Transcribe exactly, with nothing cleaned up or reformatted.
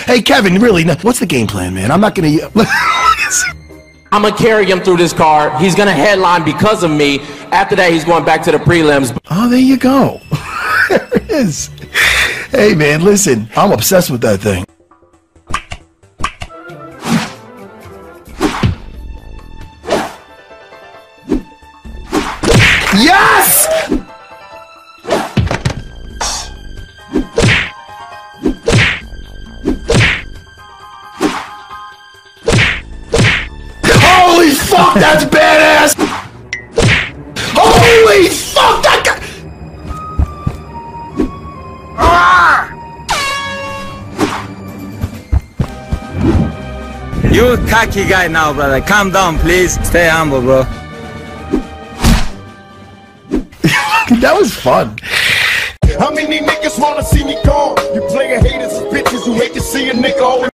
Hey, Kevin, really, no, what's the game plan, man? I'm not gonna. I'm gonna carry him through this card. He's gonna headline because of me. After that, he's going back to the prelims. Oh, there you go. There it is. Hey, man, listen, I'm obsessed with that thing. Yes! Holy fuck, that's badass! Holy fuck, that guy! Ah! You a cocky guy now, brother. Calm down, please. Stay humble, bro. That was fun. How many niggas wanna see me gone? You player haters, bitches who hate to see a nigga always